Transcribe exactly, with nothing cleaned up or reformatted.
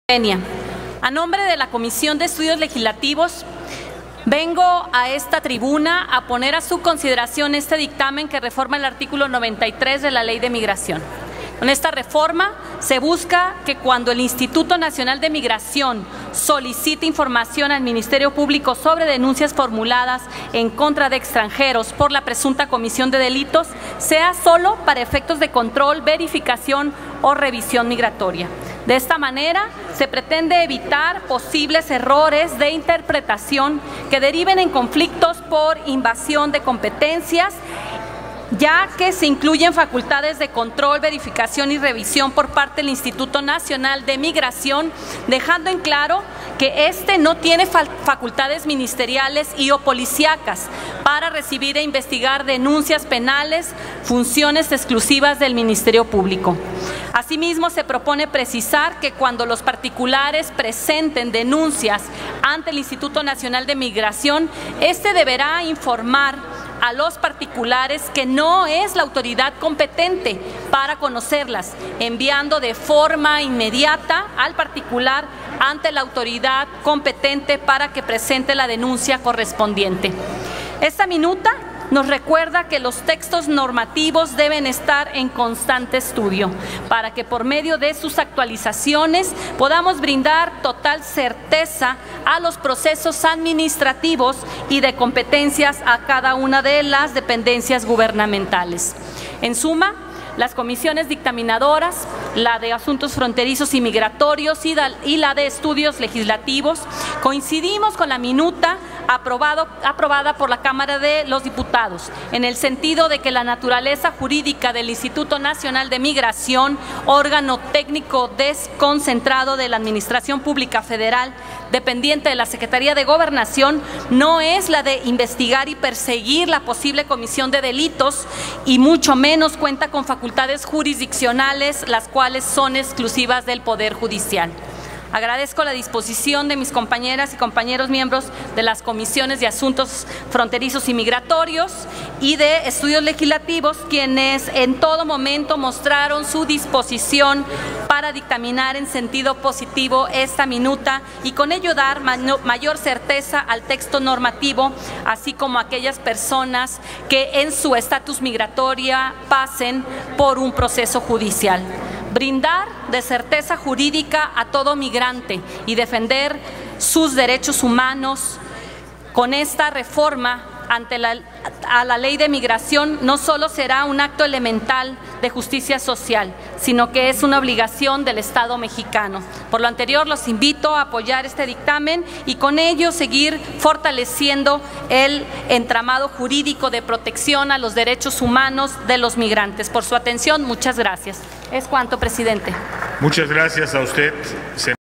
A nombre de la Comisión de Estudios Legislativos, vengo a esta tribuna a poner a su consideración este dictamen que reforma el artículo noventa y tres de la Ley de Migración. Con esta reforma se busca que cuando el Instituto Nacional de Migración solicite información al Ministerio Público sobre denuncias formuladas en contra de extranjeros por la presunta comisión de delitos, sea solo para efectos de control, verificación o revisión migratoria. De esta manera, se pretende evitar posibles errores de interpretación que deriven en conflictos por invasión de competencias, ya que se incluyen facultades de control, verificación y revisión por parte del Instituto Nacional de Migración, dejando en claro que éste no tiene facultades ministeriales y o policíacas para recibir e investigar denuncias penales, funciones exclusivas del Ministerio Público. Asimismo, se propone precisar que cuando los particulares presenten denuncias ante el Instituto Nacional de Migración, éste deberá informar a los particulares que no es la autoridad competente para conocerlas, enviando de forma inmediata al particular ante la autoridad competente para que presente la denuncia correspondiente. Esta minuta nos recuerda que los textos normativos deben estar en constante estudio para que por medio de sus actualizaciones podamos brindar total certeza a los procesos administrativos y de competencias a cada una de las dependencias gubernamentales. En suma, las comisiones dictaminadoras, la de Asuntos Fronterizos y Migratorios y la de Estudios Legislativos, coincidimos con la minuta aprobado, aprobada por la Cámara de los Diputados, en el sentido de que la naturaleza jurídica del Instituto Nacional de Migración, órgano técnico desconcentrado de la Administración Pública Federal, dependiente de la Secretaría de Gobernación, no es la de investigar y perseguir la posible comisión de delitos y mucho menos cuenta con facultades jurisdiccionales, las cuales son exclusivas del Poder Judicial. Agradezco la disposición de mis compañeras y compañeros miembros de las comisiones de Asuntos Fronterizos y Migratorios y de Estudios Legislativos, quienes en todo momento mostraron su disposición para dictaminar en sentido positivo esta minuta y con ello dar mayor certeza al texto normativo, así como a aquellas personas que en su estatus migratorio pasen por un proceso judicial. Brindar de certeza jurídica a todo migrante y defender sus derechos humanos con esta reforma ante la, a la Ley de Migración no solo será un acto elemental de justicia social, sino que es una obligación del Estado mexicano. Por lo anterior, los invito a apoyar este dictamen y con ello seguir fortaleciendo el entramado jurídico de protección a los derechos humanos de los migrantes. Por su atención, muchas gracias. Es cuanto, presidente. Muchas gracias a usted.